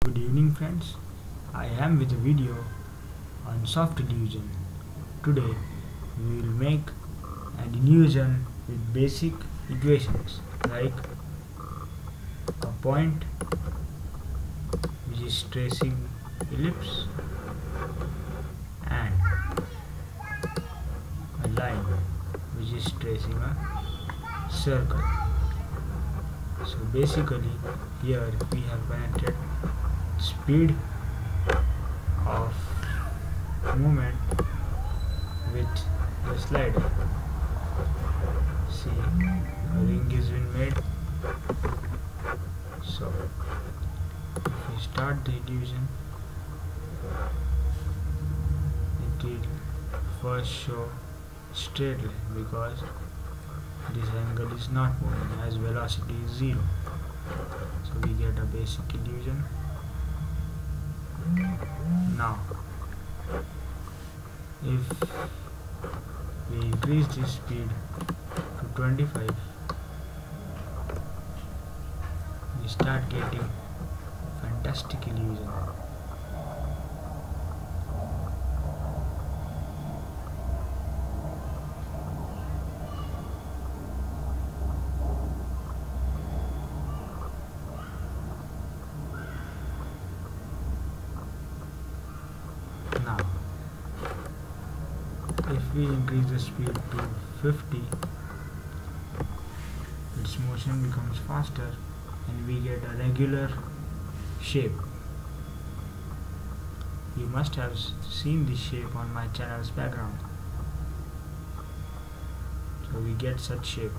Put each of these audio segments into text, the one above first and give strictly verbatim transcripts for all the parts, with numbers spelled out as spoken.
Good evening friends, I am with a video on soft illusion. Today we will make an illusion with basic equations like a point which is tracing ellipse and a line which is tracing a circle. So basically here we have connected speed of movement with the slider. See, a ring has been made. So if we start the illusion, it will first show straight line because this angle is not moving as velocity is zero. So we get a basic illusion. Now if we increase this speed to twenty-five, we start getting fantastic illusion. Now, if we increase the speed to fifty, its motion becomes faster and we get a regular shape. You must have seen this shape on my channel's background. So we get such shape.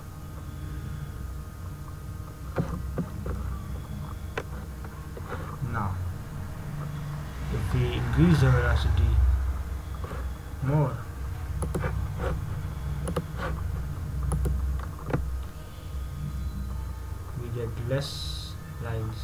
Now, if we increase the velocity more, we get less lines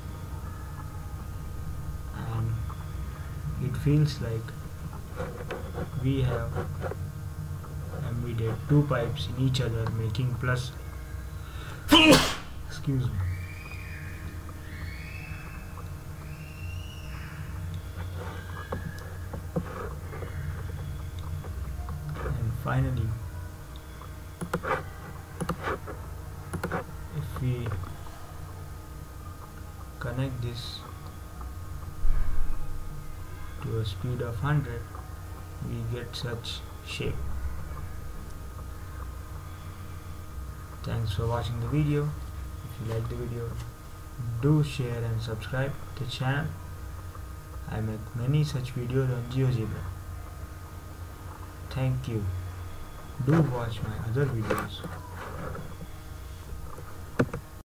and it feels like we have embedded two pipes in each other making plus excuse me. Finally, if we connect this to a speed of one hundred, we get such shape. Thanks for watching the video. If you like the video, do share and subscribe to the channel. I make many such videos on GeoGebra. Thank you. Do watch my other videos.